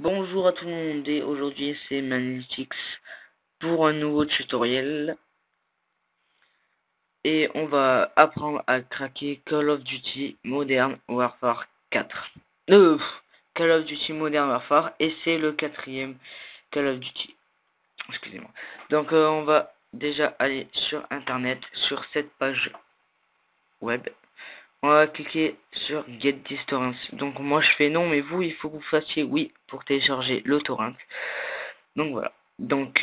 Bonjour à tout le monde et aujourd'hui c'est Manlytics pour un nouveau tutoriel et on va apprendre à craquer Call of Duty Modern Warfare 4. Call of Duty Modern Warfare et c'est le quatrième Call of Duty. Excusez-moi. Donc on va déjà aller sur internet, sur cette page web. On va cliquer sur Get this torrent. Donc moi je fais non mais vous il faut que vous fassiez oui pour télécharger le torrent. Donc voilà. Donc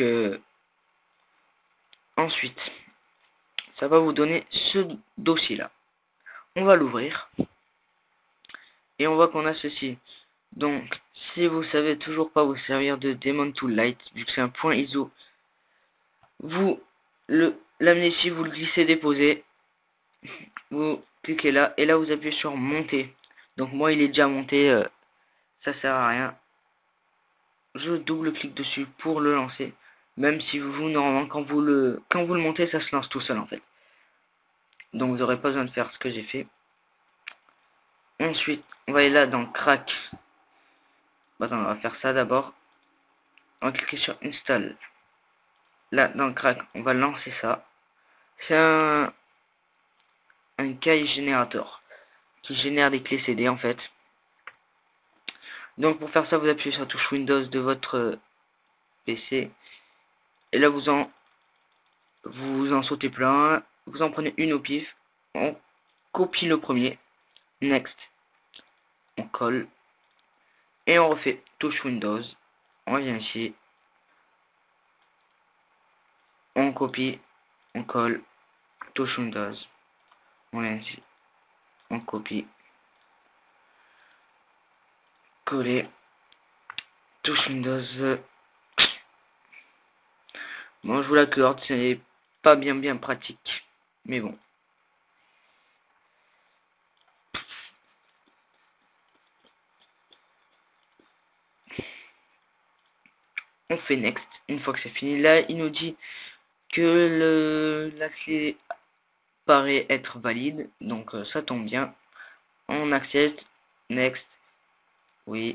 ensuite, ça va vous donner ce dossier-là. On va l'ouvrir. Et on voit qu'on a ceci. Donc, si vous savez toujours pas vous servir de Daemon Tool Light, vu que c'est un point ISO, vous l'amenez ici, vous le glissez déposé. Vous cliquez là, et là vous appuyez sur monter. Donc moi il est déjà monté, ça sert à rien. Je double-clique dessus pour le lancer. Même si vous, normalement, quand vous le montez, ça se lance tout seul en fait. Donc vous n'aurez pas besoin de faire ce que j'ai fait. Ensuite, on va aller là dans crack. Attends, on va faire ça d'abord. On va cliquer sur install. Là, dans le crack, on va lancer ça. C'est un key générateur qui génère des clés CD en fait. Donc pour faire ça, vous appuyez sur la touche Windows de votre PC. Et là, vous en sautez plein. Vous en prenez une au pif. On copie le premier. Next. On colle. Et on refait touche Windows. On vient ici. On copie. On colle. Touche Windows. On vient ici. On copie. Coller. Touche Windows. Bon, je vous l'accorde, c'est pas bien pratique. Mais bon. On fait next. Une fois que c'est fini, là, il nous dit que la clé paraît être valide. Donc ça tombe bien. On accepte. Next. Oui.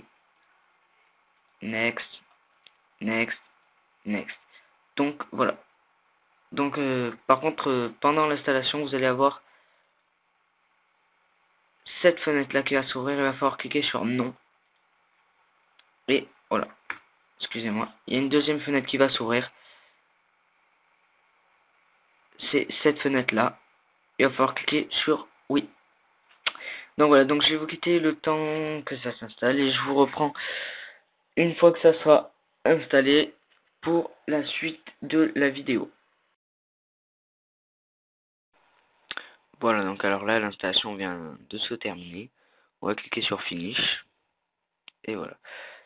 Next. Next. Next. Donc voilà. Donc par contre, pendant l'installation, vous allez avoir cette fenêtre là qui va s'ouvrir. Il va falloir cliquer sur non. Et voilà. Excusez-moi. Il y a une deuxième fenêtre qui va s'ouvrir. C'est cette fenêtre là. Il va falloir cliquer sur oui. Donc voilà, donc je vais vous quitter le temps que ça s'installe et je vous reprends une fois que ça sera installé pour la suite de la vidéo. Voilà, donc alors là l'installation vient de se terminer. On va cliquer sur finish et voilà.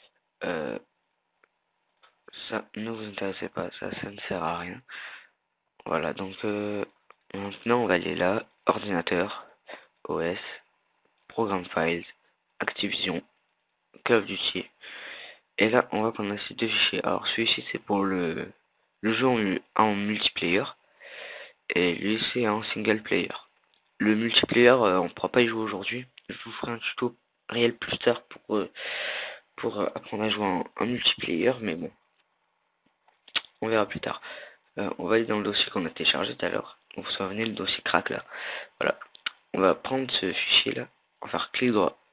Ça ne vous intéressez pas, ça ne sert à rien. Voilà, donc maintenant on va aller là, ordinateur, OS, programme files, Activision, Call of Duty. Et là, on voit qu'on a ces deux fichiers. Alors, celui-ci, c'est pour le jeu en multiplayer. Et lui, c'est en single player. Le multiplayer, on ne pourra pas y jouer aujourd'hui. Je vous ferai un tuto réel plus tard pour apprendre à jouer en multiplayer. Mais bon, on verra plus tard. On va aller dans le dossier qu'on a téléchargé tout à l'heure. Donc, vous souvenez, le dossier crack là. Voilà. On va prendre ce fichier là. On va faire clic droit.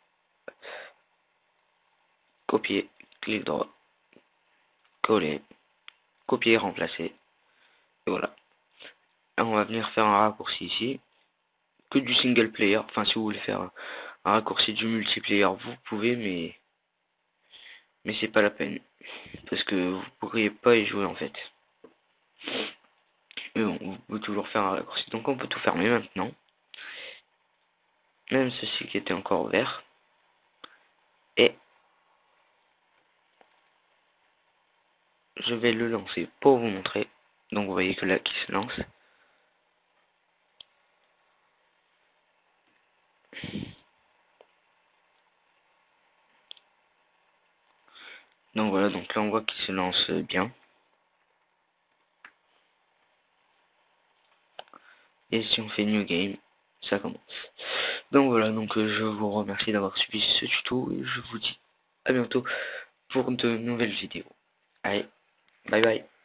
Copier. Clic droit. Coller. Copier, remplacer. Et voilà. Là, on va venir faire un raccourci ici. Que du single player. Enfin, si vous voulez faire un raccourci du multiplayer, vous pouvez, mais c'est pas la peine. Parce que vous pourriez pas y jouer en fait. Mais bon, vous pouvez toujours faire un raccourci. Donc on peut tout fermer maintenant. Même ceci qui était encore vert. Et je vais le lancer pour vous montrer. Donc vous voyez que là qui se lance. Donc voilà, donc là on voit qu'il se lance bien. Et si on fait New Game, ça commence. Donc voilà, donc je vous remercie d'avoir suivi ce tuto et je vous dis à bientôt pour de nouvelles vidéos. Allez, bye bye.